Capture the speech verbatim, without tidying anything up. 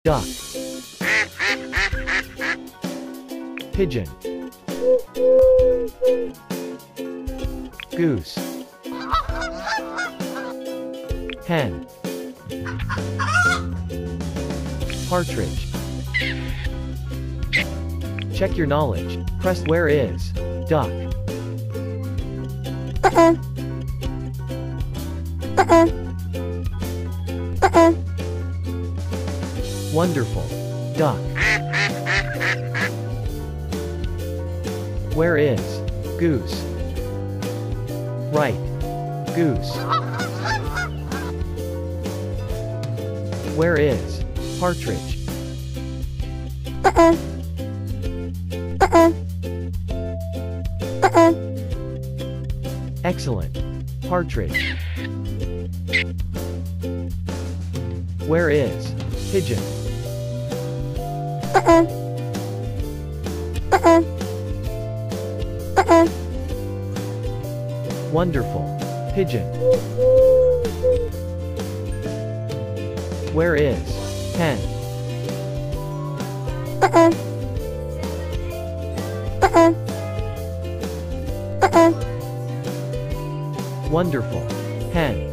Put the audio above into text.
duck, pigeon, goose, hen, partridge. Check your knowledge. Press where is duck. Uh-uh. Uh-uh. Uh-uh. Wonderful. Duck. Where is goose? Right. Goose. Where is partridge? Uh-uh. Uh-uh. Uh-uh. Excellent. Partridge. Where is pigeon? Uh-uh. Uh-uh. Uh-uh. Wonderful. Pigeon. Where is hen? Uh-uh. Uh-uh. Uh-uh. Wonderful. Hen.